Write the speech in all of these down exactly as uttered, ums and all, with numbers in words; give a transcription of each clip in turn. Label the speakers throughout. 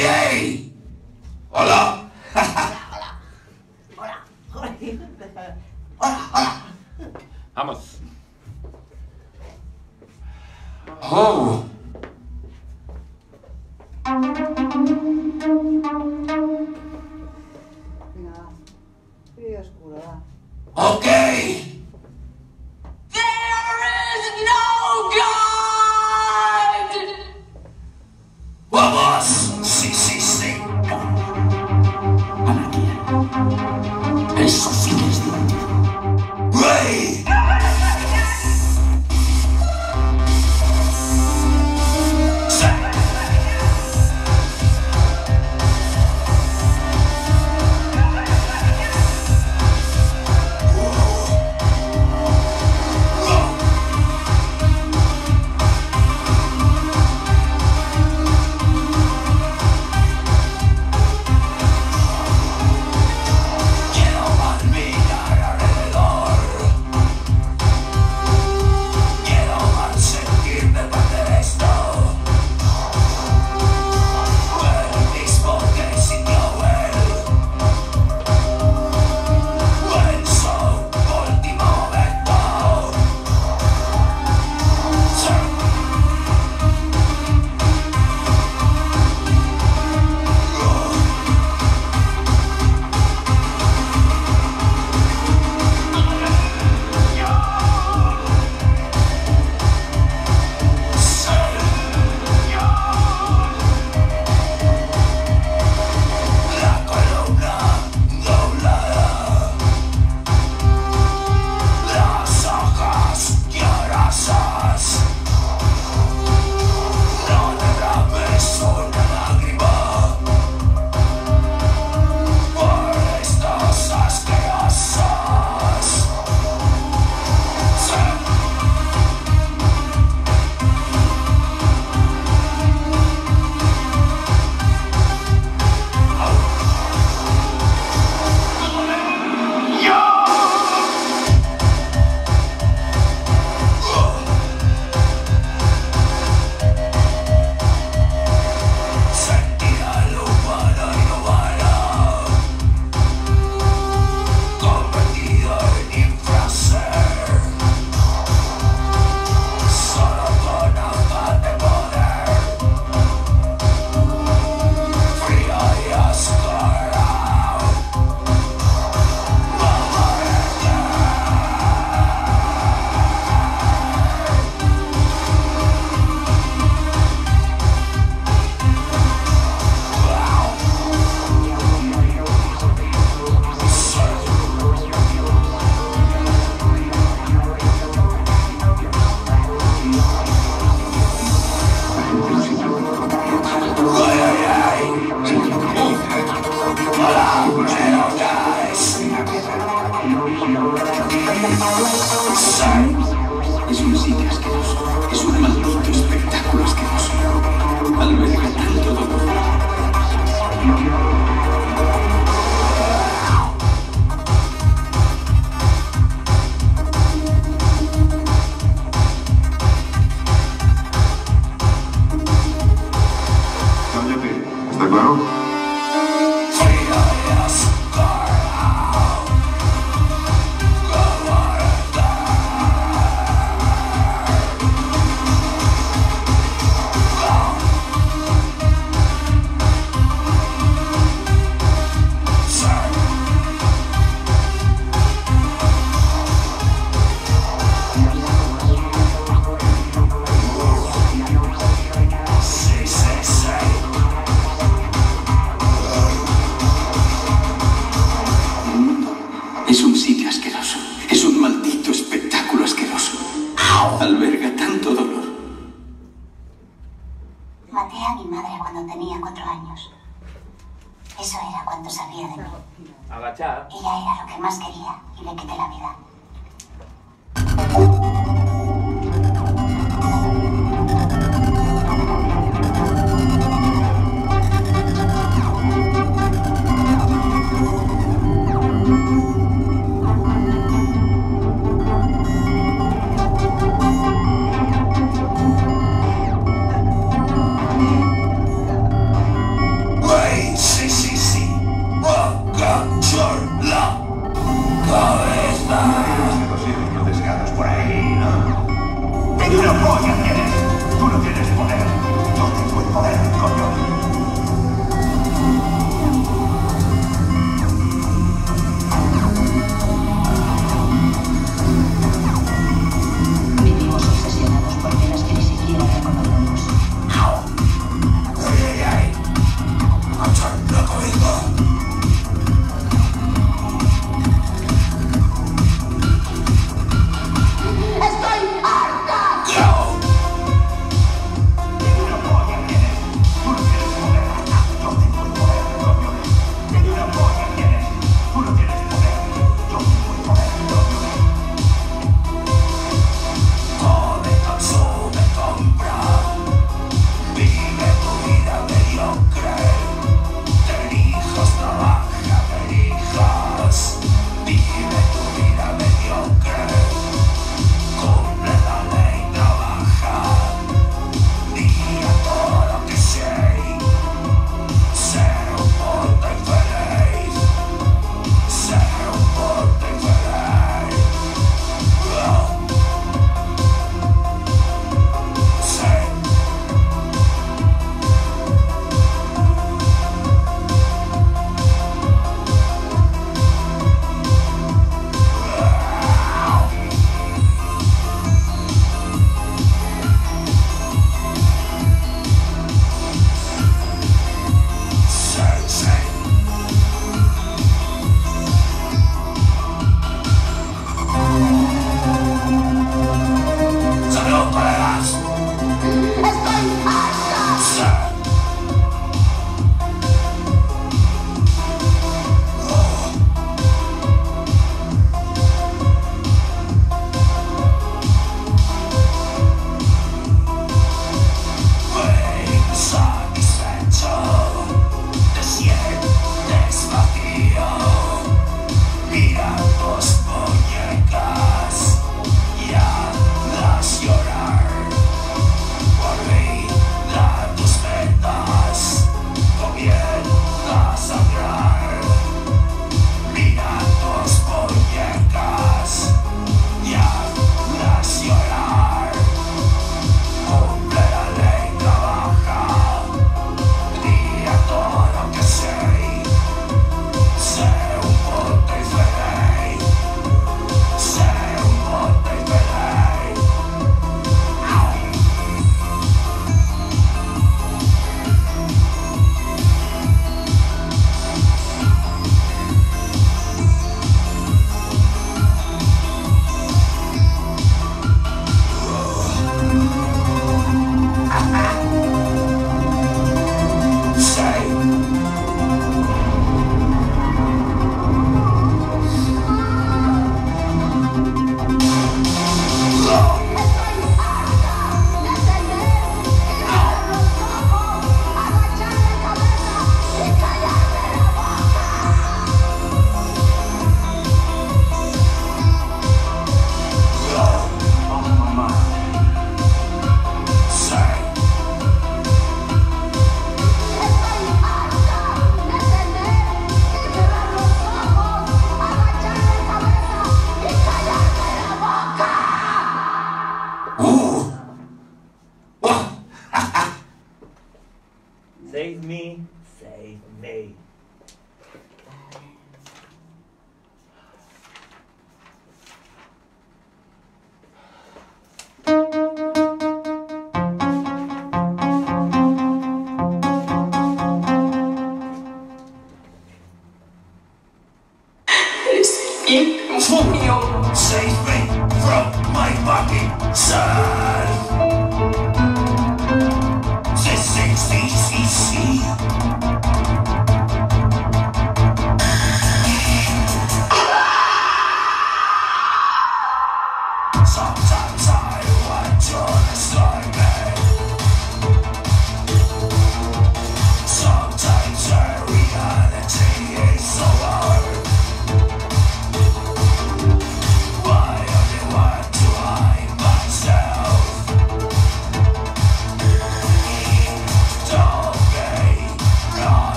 Speaker 1: ey! ¡Hola!
Speaker 2: Hola, hola, hola, hola, hola.
Speaker 3: Vamos.
Speaker 1: ¡Oh!
Speaker 2: Venga, va. Frío oscuro, va.
Speaker 1: ¡Ok! ¡Vamos! ¡Sí, sí, sí! Anarquía. Eso sí que es divertido. ¡Rey! Es un sitio asqueroso. Es un maldito espectáculo asqueroso. Alberga tanto dolor.
Speaker 4: Cámbiate. ¿Está claro? Es un sitio asqueroso. Es un maldito espectáculo asqueroso. Alberga tanto dolor.
Speaker 5: Maté a mi madre cuando tenía cuatro años. Eso era cuando sabía de mí.
Speaker 3: Agachar.
Speaker 5: Ella era lo que más quería y le quité la vida.
Speaker 3: Save me, save me.
Speaker 1: Infumio, save me from my body, son. C, C, C, C, C.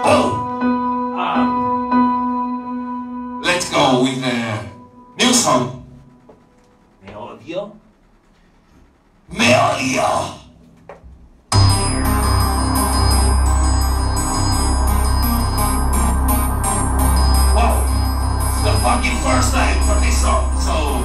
Speaker 1: Oh!
Speaker 3: Um,
Speaker 1: Let's go with the new song.
Speaker 3: me odio.
Speaker 1: Me odio. Wow, it's the fucking first night for this song, so.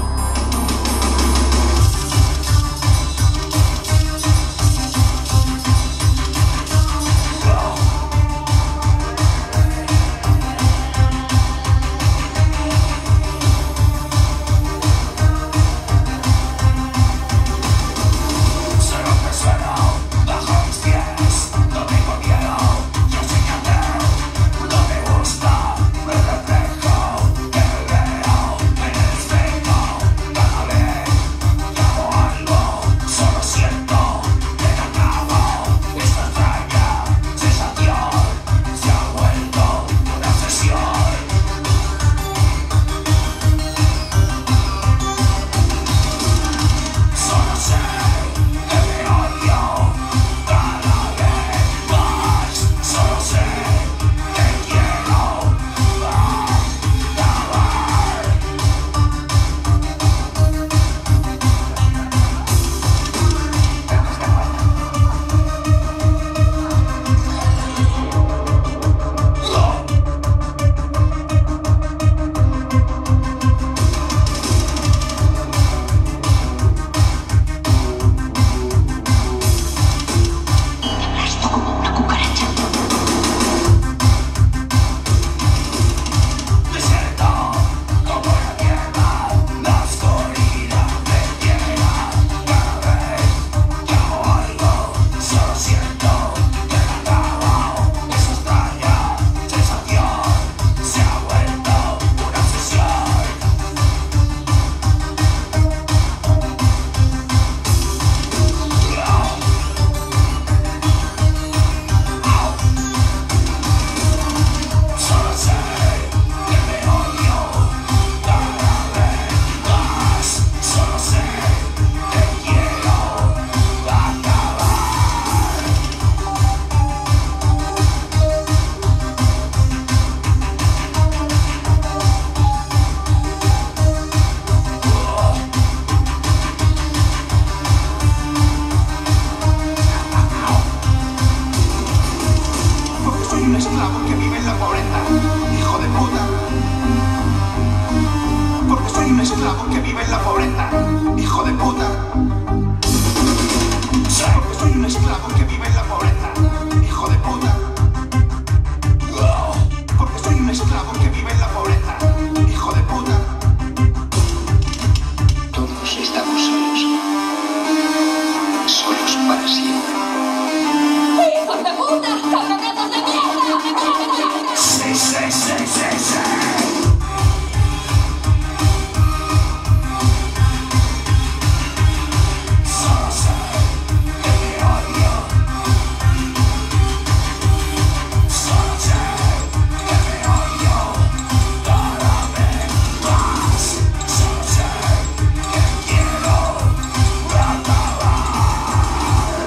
Speaker 4: Un esclavo que vive en la pobreza, hijo de puta. Porque soy un esclavo que vive en la pobreza, hijo de puta. Porque soy un esclavo que vive en la pobreza, hijo de puta. Porque soy un esclavo que vive en la pobreza, hijo de puta.
Speaker 6: Todos estamos solos. Solos para siempre.
Speaker 7: ¡Hijos de puta! ¡Cabronetas de mierda! ¡De mierda!
Speaker 1: Sí, sí, sí, sí, sí. Solo sé que me odio. Solo sé que me odio cada vez más. Solo sé que quiero acabar.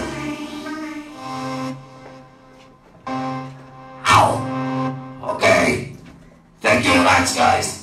Speaker 1: Ow! Okay. Thank you very much, guys.